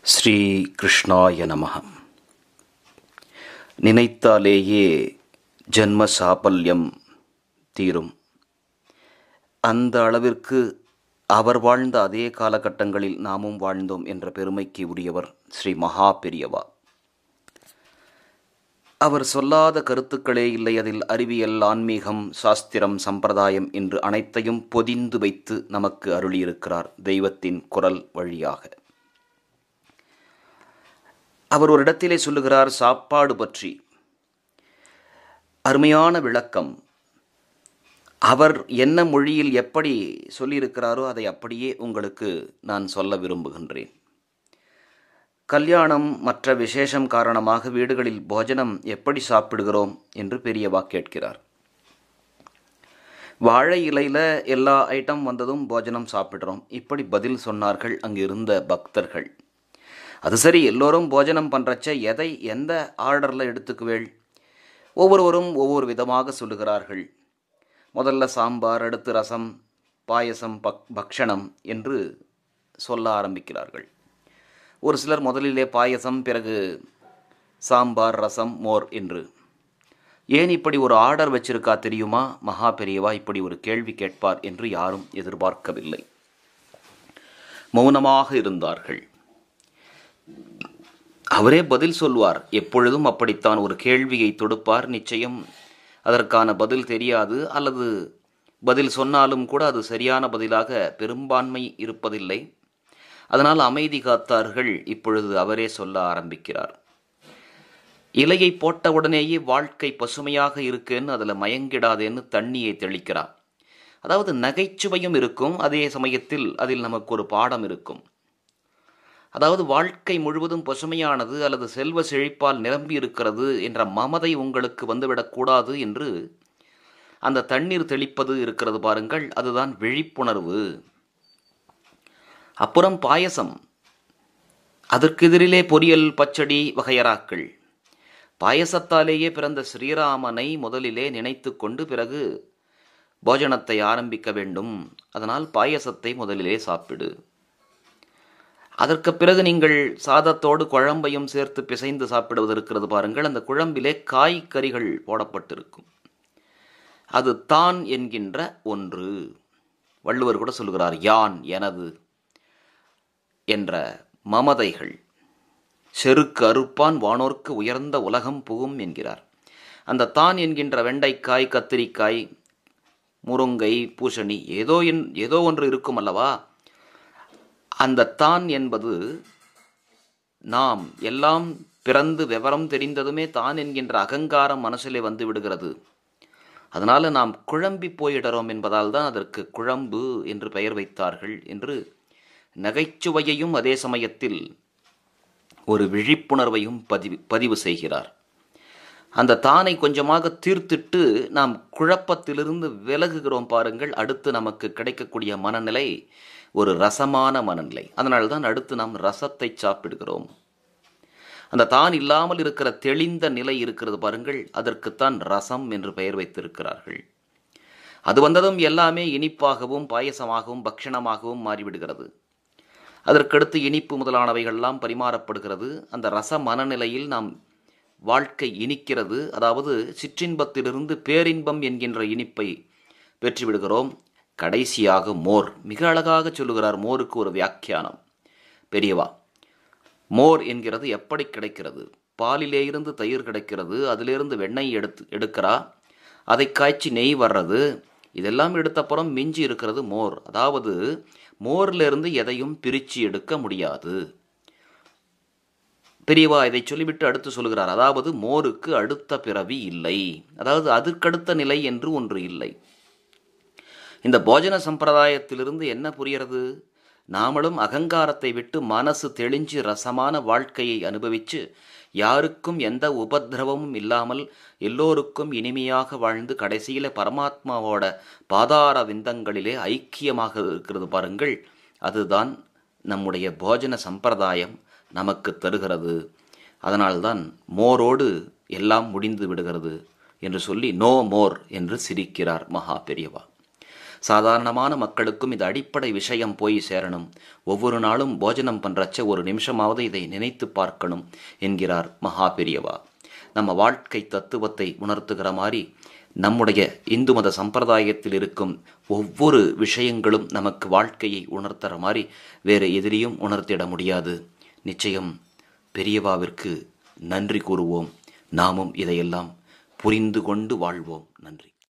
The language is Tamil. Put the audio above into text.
ஸ்ரீ கிருஷ்ணாய நமஹ. நினைத்தாலேயே ஜன்ம சாபல்யம் தீரும். அந்த அளவிற்கு அவர் வாழ்ந்த அதே காலகட்டங்களில் நாமும் வாழ்ந்தோம் என்ற பெருமைக்கு உரியவர் ஸ்ரீ மகா பெரியவா. அவர் சொல்லாத கருத்துக்களே இல்லை. அதில் அறிவியல், ஆன்மீகம், சாஸ்திரம், சம்பிரதாயம் என்று அனைத்தையும் பொதிந்து வைத்து நமக்கு அருளியிருக்கிறார் தெய்வத்தின் குரல் வழியாக. அவர் ஒரு இடத்திலே சொல்லுகிறார் சாப்பாடு பற்றி அருமையான விளக்கம். அவர் என்ன மொழியில் எப்படி சொல்லியிருக்கிறாரோ அதை அப்படியே உங்களுக்கு நான் சொல்ல விரும்புகின்றேன். கல்யாணம் மற்ற விசேஷம் காரணமாக வீடுகளில் போஜனம் எப்படி சாப்பிடுகிறோம் என்று பெரியவா கேட்கிறார். வாழை இலையில எல்லா ஐட்டம் வந்ததும் போஜனம் சாப்பிடுறோம், இப்படி பதில் சொன்னார்கள் அங்கிருந்த பக்தர்கள். அது சரி, எல்லோரும் போஜனம் பண்ணுறச்ச எந்த ஆர்டரில் எடுத்துக்குவேள்? ஒவ்வொருவரும் ஒவ்வொரு விதமாக சொல்லுகிறார்கள். முதல்ல சாம்பார், அடுத்து ரசம், பாயசம், பக்ஷணம் என்று சொல்ல ஆரம்பிக்கிறார்கள். ஒரு சிலர் முதலிலே பாயசம், பிறகு சாம்பார், ரசம், மோர் என்று. ஏன் இப்படி ஒரு ஆர்டர் வச்சிருக்கா தெரியுமா? மகா பெரியவா இப்படி ஒரு கேள்வி கேட்பார் என்று யாரும் எதிர்பார்க்கவில்லை. மௌனமாக இருந்தார்கள். அவரே பதில் சொல்வார். எப்பொழுதும் அப்படித்தான். ஒரு கேள்வியை தொடுப்பார், நிச்சயம் அதற்கான பதில் தெரியாது, அல்லது பதில் சொன்னாலும் கூட அது சரியான பதிலாக பெரும்பான்மை இருப்பதில்லை. அதனால் அமைதி காத்தார்கள். இப்பொழுது அவரே சொல்ல ஆரம்பிக்கிறார். இலையை போட்டவுடனேயே வாழ்க்கை பசுமையாக இருக்குன்னு அதில் மயங்கிடாதேன்னு தண்ணியை தெளிக்கிறார். அதாவது நகைச்சுவையும் இருக்கும், அதே சமயத்தில் அதில் நமக்கு ஒரு பாடம் இருக்கும். அதாவது வாழ்க்கை முழுவதும் பசுமையானது அல்லது செல்வ செழிப்பால் நிரம்பி இருக்கிறது என்ற மமதை உங்களுக்கு வந்துவிடக்கூடாது என்று அந்த தண்ணீர் தெளிப்பது இருக்கிறது பாருங்கள், அதுதான் விழிப்புணர்வு. அப்புறம் பாயசம், அதற்கு எதிரிலே பொரியல், பச்சடி வகையறாக்கள். பாயசத்தாலேயே பிறந்த ஸ்ரீராமனை முதலிலே நினைத்து கொண்டு பிறகு போஜனத்தை ஆரம்பிக்க வேண்டும். அதனால் பாயசத்தை முதலிலே சாப்பிடு. அதற்கு பிறகு நீங்கள் சாதத்தோடு குழம்பையும் சேர்த்து பிசைந்து சாப்பிடுவது இருக்கிறது பாருங்கள். அந்த குழம்பிலே காய்கறிகள் போடப்பட்டிருக்கும். அது தான் என்கின்ற ஒன்று. வள்ளுவர் கூட சொல்கிறார், யான், எனது என்ற மமதைகள். செருக்கு அறுப்பான் வானோர்க்கு உயர்ந்த உலகம் புகும் என்கிறார். அந்த தான் என்கின்ற வெண்டைக்காய், கத்திரிக்காய், முருங்கை, பூசணி, ஏதோ ஒன்று இருக்கும் அல்லவா? அந்த தான் என்பது நாம் எல்லாம் பிறந்து விவரம் தெரிந்ததுமே தான் என்கின்ற அகங்காரம் மனசிலே வந்து விடுகிறது. அதனால நாம் குழம்பி போயிடுறோம் என்பதால் தான் அதற்கு குழம்பு என்று பெயர் வைத்தார்கள் என்று நகைச்சுவையையும் அதே சமயத்தில் ஒரு விழிப்புணர்வையும் பதிவு செய்கிறார். அந்த தானை கொஞ்சமாக தீர்த்திட்டு நாம் குழப்பத்திலிருந்து விலகுகிறோம் பாருங்கள். அடுத்து நமக்கு கிடைக்கக்கூடிய மனநிலை ஒரு ரசமான மனநிலை. அதனால்தான் அடுத்து நாம் ரசத்தை சாப்பிடுகிறோம். அந்த தான் இல்லாமல் இருக்கிற தெளிந்த நிலை இருக்கிறது பாருங்கள், அதற்குத்தான் ரசம் என்று பெயர் வைத்திருக்கிறார்கள். அது வந்ததும் எல்லாமே இனிப்பாகவும் பாயசமாகவும் பக்ஷணமாகவும் மாறிவிடுகிறது. அதற்கடுத்து இனிப்பு முதலானவைகள்லாம் பரிமாறப்படுகிறது. அந்த ரச மனநிலையில் நாம் வாழ்க்கை இனிக்கிறது. அதாவது சிற்றின்பத்திலிருந்து பேரின்பம் என்கின்ற இனிப்பை பெற்றுவிடுகிறோம். கடைசியாக மோர். மிக அழகாக சொல்லுகிறார். மோருக்கு ஒரு வியாக்கியானம் பெரியவா. மோர் என்கிறது எப்படி கிடைக்கிறது? பாலிலே இருந்து தயிர் கிடைக்கிறது, அதிலிருந்து வெண்ணெய் எடுக்கிறா, அதை காய்ச்சி நெய் வர்றது, இதெல்லாம் எடுத்தப்புறம் மிஞ்சி இருக்கிறது மோர். அதாவது மோரிலிருந்து எதையும் பிரித்து எடுக்க முடியாது. பெரியவா இதை சொல்லிவிட்டு அடுத்து சொல்லுகிறார். அதாவது மோருக்கு அடுத்த பிறவி இல்லை, அதாவது அதற்கடுத்த நிலை என்று ஒன்று இல்லை. இந்த போஜன சம்பிரதாயத்திலிருந்து என்ன புரிகிறது? நாமளும் அகங்காரத்தை விட்டு மனசு தெளிஞ்சு ரசமான வாழ்க்கையை அனுபவிச்சு யாருக்கும் எந்த உபத்திரவமும் இல்லாமல் எல்லோருக்கும் இனிமையாக வாழ்ந்து கடைசியில பரமாத்மாவோட பாதார விந்தங்களிலே ஐக்கியமாக இருக்கிறது பாருங்கள். அதுதான் நம்முடைய போஜன சம்பிரதாயம் நமக்கு தருகிறது. அதனால்தான் மோரோடு எல்லாம் முடிந்து விடுகிறது என்று சொல்லி நோ மோர் என்று சிரிக்கிறார் மகா பெரியவா. சாதாரணமான மக்களுக்கும் இது அடிப்படை விஷயம் போய் சேரணும். ஒவ்வொரு நாளும் போஜனம் பண்றச்ச ஒரு நிமிஷமாவது இதை நினைத்து பார்க்கணும் என்கிறார் மகா பெரியவா. நம்ம வாழ்க்கை தத்துவத்தை உணர்த்துகிற மாதிரி நம்முடைய இந்து மத சம்பிரதாயத்தில் இருக்கும் ஒவ்வொரு விஷயங்களும் நமக்கு வாழ்க்கையை உணர்த்துற மாதிரி வேறு எதிலையும் உணர்த்திட முடியாது. நிச்சயம் பெரியவாவிற்கு நன்றி கூறுவோம். நாமும் இதையெல்லாம் புரிந்து கொண்டு வாழ்வோம். நன்றி.